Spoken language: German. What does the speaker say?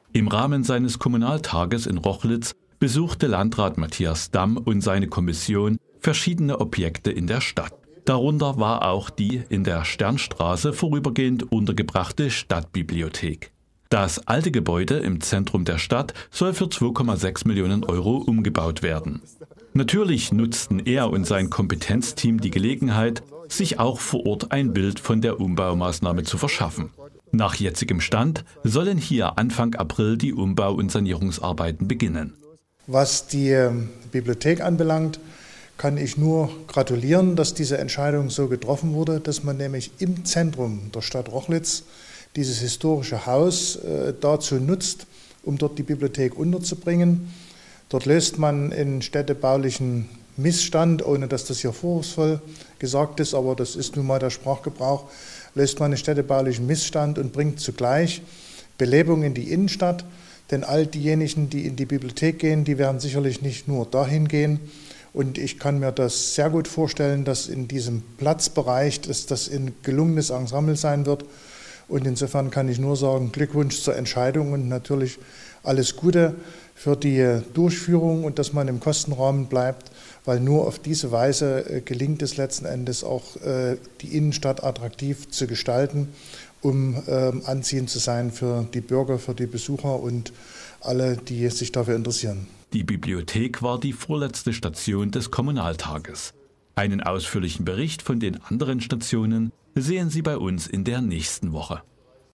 Im Rahmen seines Kommunaltages in Rochlitz besuchte Landrat Matthias Damm und seine Kommission verschiedene Objekte in der Stadt. Darunter war auch die in der Sternstraße vorübergehend untergebrachte Stadtbibliothek. Das alte Gebäude im Zentrum der Stadt soll für 2,6 Millionen Euro umgebaut werden. Natürlich nutzten er und sein Kompetenzteam die Gelegenheit, sich auch vor Ort ein Bild von der Umbaumaßnahme zu verschaffen. Nach jetzigem Stand sollen hier Anfang April die Umbau- und Sanierungsarbeiten beginnen. Was die Bibliothek anbelangt, kann ich nur gratulieren, dass diese Entscheidung so getroffen wurde, dass man nämlich im Zentrum der Stadt Rochlitz dieses historische Haus dazu nutzt, um dort die Bibliothek unterzubringen. Dort löst man einen städtebaulichen Missstand, ohne dass das hier vorwurfsvoll gesagt ist, aber das ist nun mal der Sprachgebrauch, löst man einen städtebaulichen Missstand und bringt zugleich Belebung in die Innenstadt, denn all diejenigen, die in die Bibliothek gehen, die werden sicherlich nicht nur dahin gehen. Und ich kann mir das sehr gut vorstellen, dass in diesem Platzbereich das ein gelungenes Ensemble sein wird. Und insofern kann ich nur sagen, Glückwunsch zur Entscheidung und natürlich alles Gute für die Durchführung und dass man im Kostenrahmen bleibt, weil nur auf diese Weise gelingt es letzten Endes auch, die Innenstadt attraktiv zu gestalten, um anziehend zu sein für die Bürger, für die Besucher und alle, die sich dafür interessieren. Die Bibliothek war die vorletzte Station des Kommunaltages. Einen ausführlichen Bericht von den anderen Stationen sehen Sie bei uns in der nächsten Woche.